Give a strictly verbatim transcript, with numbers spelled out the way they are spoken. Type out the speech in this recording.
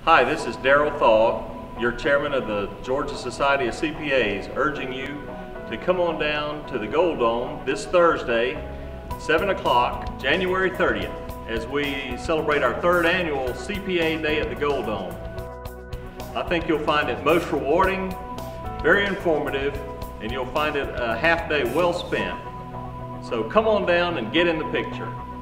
Hi, this is Darryl Thaw, your chairman of the Georgia Society of C P As, urging you to come on down to the Gold Dome this Thursday, seven o'clock, January thirtieth, as we celebrate our third annual C P A Day at the Gold Dome. I think you'll find it most rewarding, very informative, and you'll find it a half day well spent. So come on down and get in the picture.